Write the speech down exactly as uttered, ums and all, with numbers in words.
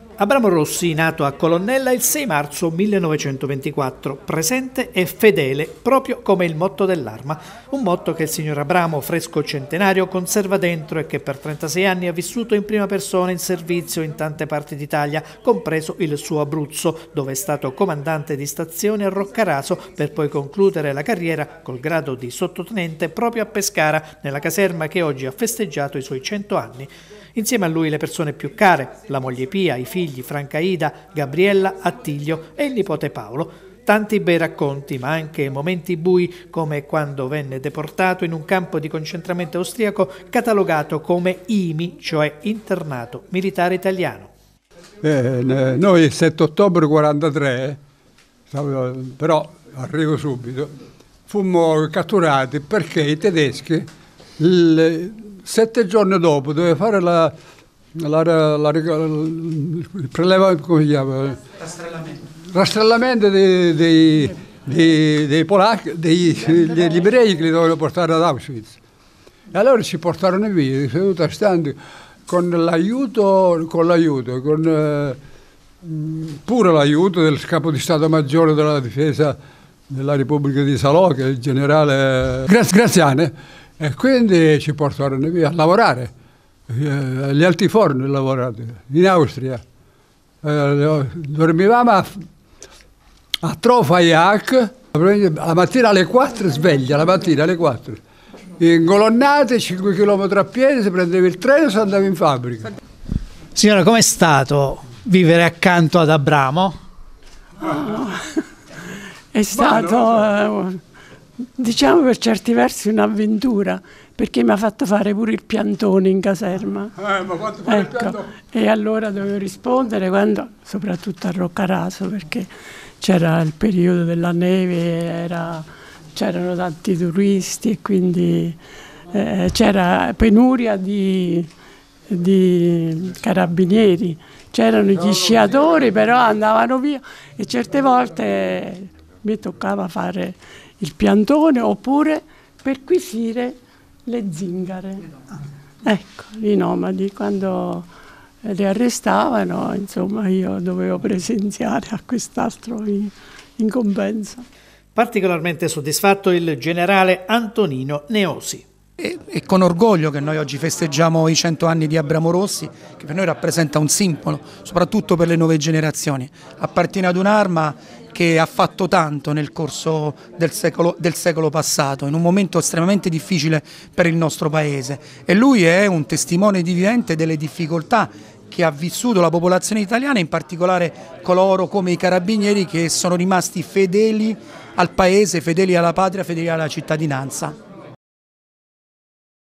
Abramo Rossi, nato a Colonnella il sei marzo millenovecentoventiquattro, presente e fedele, proprio come il motto dell'Arma, un motto che il signor Abramo, fresco centenario, conserva dentro e che per trentasei anni ha vissuto in prima persona in servizio in tante parti d'Italia, compreso il suo Abruzzo, dove è stato comandante di stazione a Roccaraso per poi concludere la carriera col grado di sottotenente proprio a Pescara, nella caserma che oggi ha festeggiato i suoi cento anni. Insieme a lui le persone più care, la moglie Pia, i figli Franca Ida, Gabriella, Attilio e il nipote Paolo. Tanti bei racconti, ma anche momenti bui, come quando venne deportato in un campo di concentramento austriaco catalogato come I M I, cioè internato militare italiano. Eh, noi il sette ottobre quarantatré, però arrivo subito, fummo catturati perché i tedeschi il, sette giorni dopo doveva fare la, la, la, la, il prelevamento, come si chiama? Rastrellamento. Rastrellamento dei, dei, dei, dei polacchi, dei, degli ebrei che li dovevano portare ad Auschwitz. E allora ci portarono via, seduti a stand, con l'aiuto, con l'aiuto, con eh, pure l'aiuto del capo di Stato Maggiore della Difesa della Repubblica di Salò, che è il generale Graziani. E quindi ci portarono via a lavorare, agli altiforni lavorate, in Austria. Eh, dormivamo a, a Trofaiac, la mattina alle quattro, sveglia, la mattina alle quattro. Ingolonnate, cinque chilometri a piedi, si prendeva il treno e si andava in fabbrica. Signora, com'è stato vivere accanto ad Abramo? Oh, è stato... diciamo per certi versi un'avventura, perché mi ha fatto fare pure il piantone in caserma. Eh, mi ha fatto fare ecco. il piantone. E allora dovevo rispondere, quando, soprattutto a Roccaraso, perché c'era il periodo della neve, c'erano tanti turisti e quindi eh, c'era penuria di, di carabinieri, c'erano gli sciatori, però andavano via e certe volte mi toccava fare il piantone oppure perquisire le zingare. Ecco, i nomadi, quando li arrestavano, insomma, io dovevo presenziare a quest'altro in compenso. Particolarmente soddisfatto il generale Antonino Neosi. È, è con orgoglio che noi oggi festeggiamo i cento anni di Abramo Rossi, che per noi rappresenta un simbolo, soprattutto per le nuove generazioni. Appartiene ad un'arma che ha fatto tanto nel corso del secolo, del secolo passato, in un momento estremamente difficile per il nostro paese. E lui è un testimone vivente delle difficoltà che ha vissuto la popolazione italiana, in particolare coloro come i carabinieri che sono rimasti fedeli al paese, fedeli alla patria, fedeli alla cittadinanza.